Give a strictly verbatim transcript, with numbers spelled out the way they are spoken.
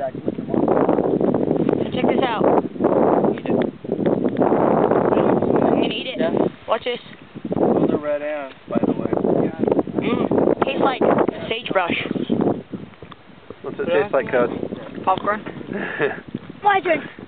So check this out. Eat it. You can eat it. Yeah. Watch this. Those are red ants, by the way. Mmm. Tastes like sagebrush. What's it taste like, Cuz? Popcorn. My turn.